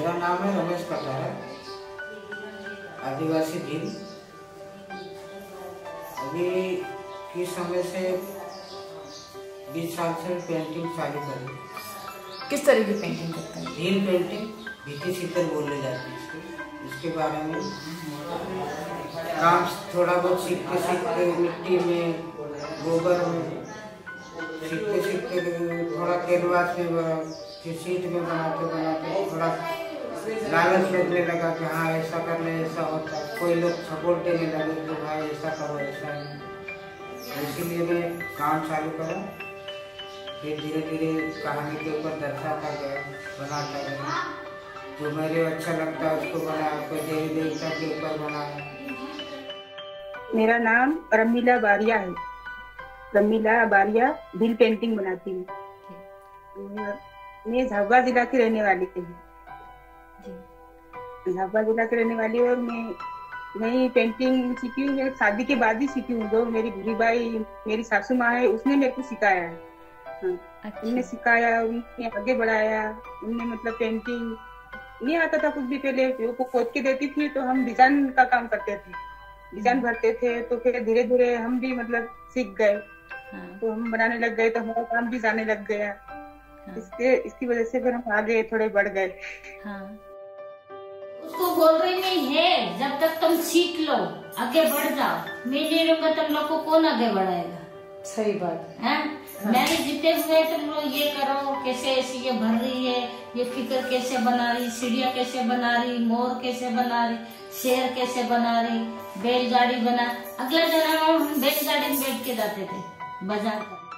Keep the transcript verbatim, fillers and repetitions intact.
मेरा नाम है रमेश कटारा, आदिवासी भील। अभी किस समय से बीस साल से पेंटिंग चालू करी। किस तरह की पेंटिंग करते हैं? भील पेंटिंग, भीती चित्र बोले जाती है इसके इसके बारे में काम थोड़ा बहुत सीखते सीखते मिट्टी में, गोबर में सीखते सीखते थोड़ा कैनवास में, फिर सीट में बनाते बनाते थोड़ा लालच लगने लगा कि हाँ ऐसा करने ऐसा होता है। कोई लोग सपोर्ट देने लगे कि भाई ऐसा करो ऐसा नहीं, इसीलिए मैं काम चालू करा। फिर धीरे धीरे कहानी के ऊपर दर्शाता गया, बनाता गया, जो मेरे अच्छा लगता है उसको बनाया, कोई देवी देवता के ऊपर बनाया। मेरा नाम रमीला बारिया है। रमीला बारिया भील पेंटिंग बनाती हूँ। मैं झाबुआ जिला की रहने वाली हूँ। झाबुआ जिला की रहने वाली हूँ और मैं नई पेंटिंग सीखी हूँ। मैं शादी के बाद ही सीखी हूँ। जो मेरी बुरी बाई मेरी सासू माँ है उसने मेरे को सिखाया है। हाँ, अच्छा। उन्हें सिखाया, उन्हें आगे बढ़ाया। उन्हें मतलब पेंटिंग नहीं आता था कुछ भी। पहले वो खोद के देती थी तो हम डिजाइन का काम करते थे, डिजाइन भरते थे। तो फिर धीरे धीरे हम भी मतलब सीख गए। हाँ। तो हम बनाने लग गए तो हमारा काम भी जाने लग गया। हाँ। इसके इसकी वजह से फिर हम आगे थोड़े बढ़ गए। हाँ। उसको बोल रही नहीं है, जब तक तुम सीख लो आगे बढ़ जाओ, मैं नहीं रहूंगा तुम लोग को कौन आगे बढ़ाएगा। सही बात है। हाँ? मैंने जीते हुए तुम लोग ये करो, कैसे ऐसी ये भर रही है, ये फिकर कैसे बना रही, सीढ़ियाँ कैसे बना रही, मोर कैसे बना रही, शेर कैसे बना रही, बैलगाड़ी बना। अगला जन्म हम बैलगाड़ी में बैठ के जाते थे बाजार।